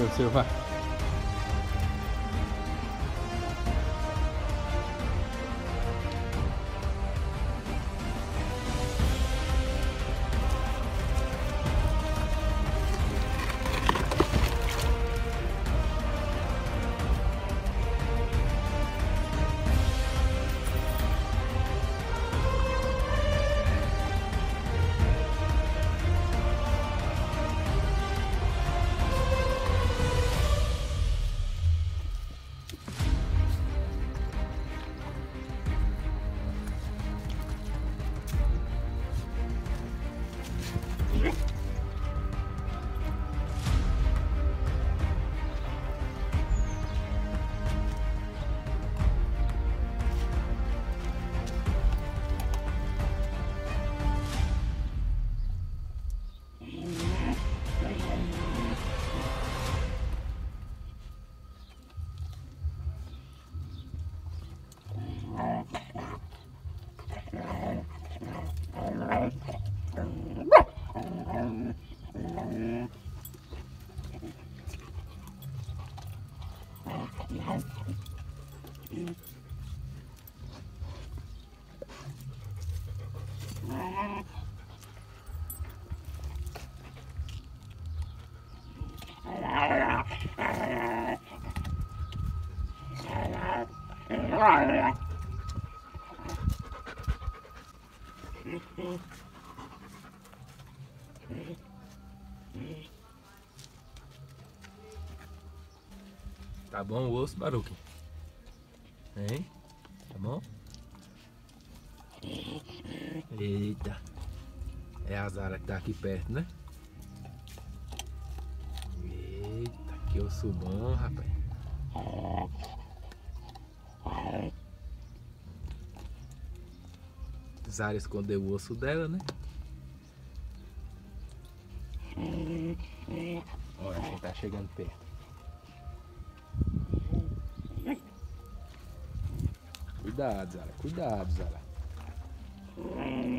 observar. Tá bom o osso, Baruque? Hein? Tá bom? Eita. É a Zara que tá aqui perto, né? Eita, que osso bom, rapaz. Zara escondeu o osso dela, né? Olha quem tá chegando perto. Cuidado, Zara. Cuidado, Zara.